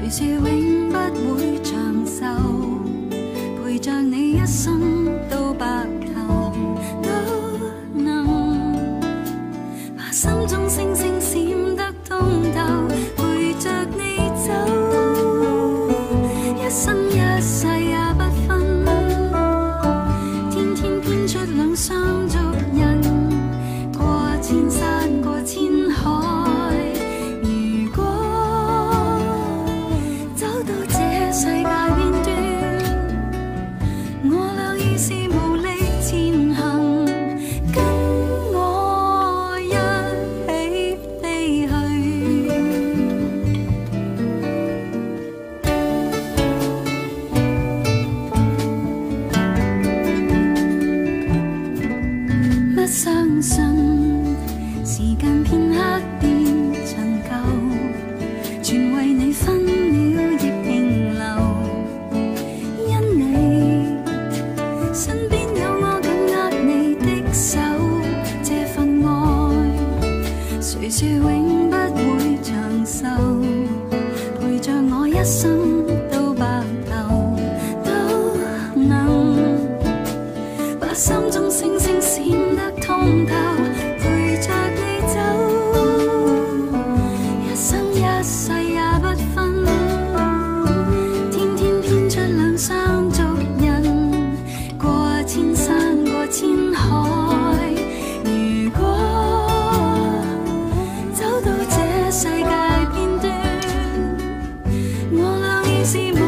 說永不會長壽，陪着你一生到白頭，都能把心中星星閃得通透，陪着你走，一生一世也不分，天天編出兩雙足印，過千山過千海。世界變端，我倆已是無力前行，跟我一起飛去。不相信時間片刻變陳舊，全為你分了亦平流。身邊有我緊握你的手，這份愛誰說永不會長壽，陪着我一生到白頭，都能把心中星星閃得通透，陪着你走，一生一世也不分，天天編出兩雙足印，千山過千海，如果走到這世界片端，我倆已是